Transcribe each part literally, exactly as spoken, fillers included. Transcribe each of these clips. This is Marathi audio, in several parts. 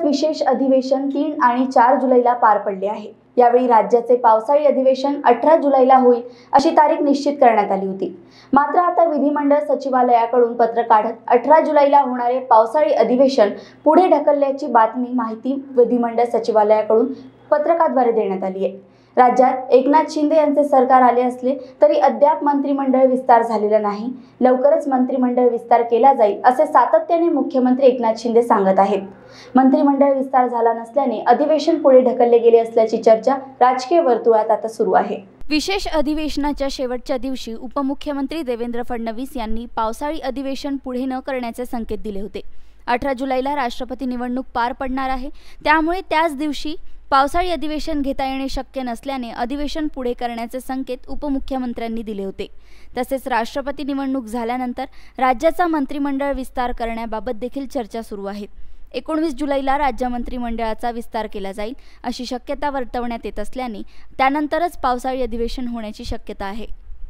विशेष अधिवेशन तीन आणि चार जुलैला पार पडले आहे। यावेळी राज्याचे पावसाळी अधिवेशन अठरा जुलैला होईल अशी तारीख निश्चित करण्यात आली होती। मात्र आता विधिमंडळ सचिवालयाकडून पत्र काढत अठरा जुलैला होणारे पावसाळी अधिवेशन पुढे ढकलल्याची बातमी माहिती विधिमंडळ सचिवालयाकडून पत्रकाद्वारे देण्यात आली आहे। राज्यात एकनाथ शिंदे यांचे सरकार आले असले तरी अद्याप मंत्रिमंडळ विस्तार झालेला नाही। लवकरच मंत्रिमंडळ विस्तार केला जाईल असे सातत्याने मुख्यमंत्री एकनाथ शिंदे सांगत आहेत। मंत्रिमंडळ विस्तार झाला नसल्याने अधिवेशन पुढे ढकलले गेले असल्याची चर्चा राजकीय वर्तुळात आता सुरू आहे। विशेष अधिवेशनाच्या शेवटच्या दिवशी उपमुख्यमंत्री देवेंद्र फडणवीस यांनी पावसाळी अधिवेशन पुढे न करण्याचे संकेत दिले होते। अठरा जुलैला राष्ट्रपती निवडणूक पार पडणार आहे, त्यामुळे त्याच दिवशी पावसाळी अधिवेशन घेता येणे शक्य नसल्याने अधिवेशन पुढे करण्याचे संकेत उपमुख्यमंत्र्यांनी दिले होते। तसेच राष्ट्रपती निवडणूक झाल्यानंतर राज्याचा मंत्रिमंडळ विस्तार करण्याबाबत देखील चर्चा सुरू आहे। एकोणवीस जुलैला राज्य मंत्रिमंडळाचा विस्तार केला जाईल अशी शक्यता वर्तवण्यात येत असल्याने त्यानंतरच पावसाळी अधिवेशन होण्याची शक्यता आहे।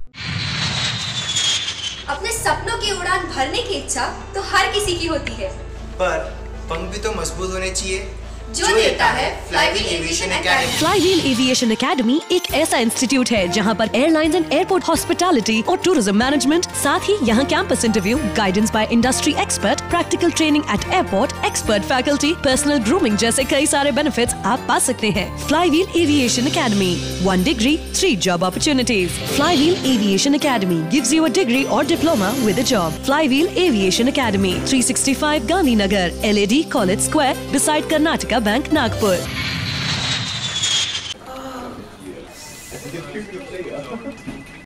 अपने सपनों की उड़ान भरने की इच्छा तो हर किसी की होती है, पर पंख भी तो मजबूत होने चाहिए जो देता है flywheel aviation academy. Flywheel aviation academy एक ऐसा इंस्टीट्यूट है जहां पर एयरलाइंस एंड एयरपोर्ट हॉस्पिटैलिटी और टूरिज्म मैनेजमेंट, साथ ही यहां campus interview, guidance by industry expert, practical training at airport, expert faculty, personal grooming जैसे कई सारे बेनिफिट्स आप पा सकते हैं। Flywheel aviation academy, one degree three job opportunities. Flywheel aviation academy gives you a degree और diploma with a job. Flywheel aviation academy, three sixty five Gandhinagar, L A D college square, beside Karnataka bank, Nagpur.